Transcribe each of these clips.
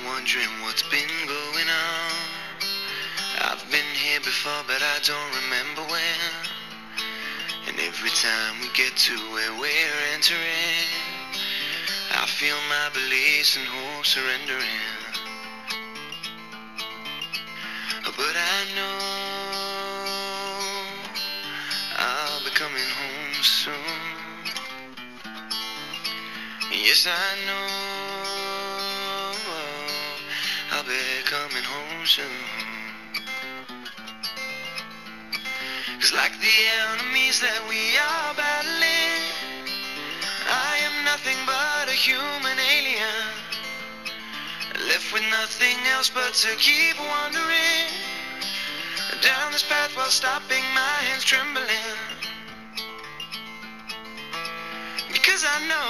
wondering what's been going on. I've been here before, but I don't remember when. And every time we get to where we're entering, I feel my beliefs and hope surrendering. But I know I'll be coming home soon. Yes, I know I'll be coming home soon. 'Cause like the enemies that we are battling, I am nothing but a human alien, left with nothing else but to keep wandering down this path while stopping my hands trembling. Because I know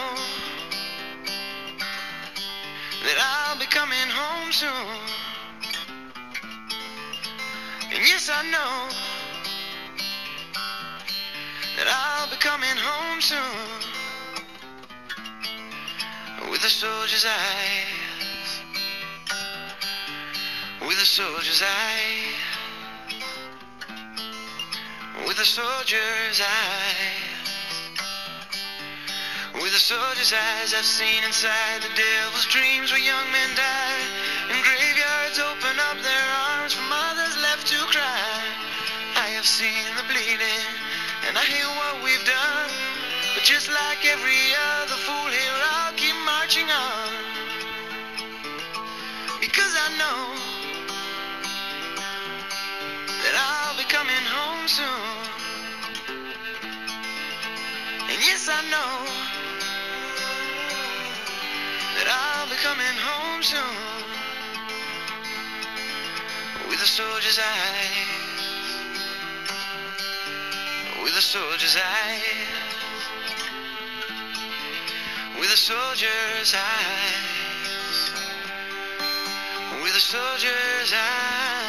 that I'll be coming home soon. And yes, I know that I'll be coming home soon. With a soldier's eyes, with a soldier's eyes, with a soldier's eyes, with a soldier's eyes. I've seen inside the devil's dreams where young men die, and graveyards open up their arms for mothers left to cry. I have seen the bleeding, and I hear what we've done, but just like every other fool here, I'll keep marching on. Because I know that I'll be coming home soon. And yes, I know that I'll be coming home soon. With a soldier's eyes, with a soldier's eyes, with a soldier's eyes, with a soldier's eyes.